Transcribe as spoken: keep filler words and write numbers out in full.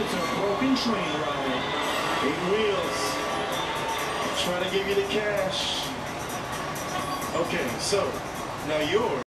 It's a broken train ride. Eight wheels. Trying to give you the cash. Okay, so now yours.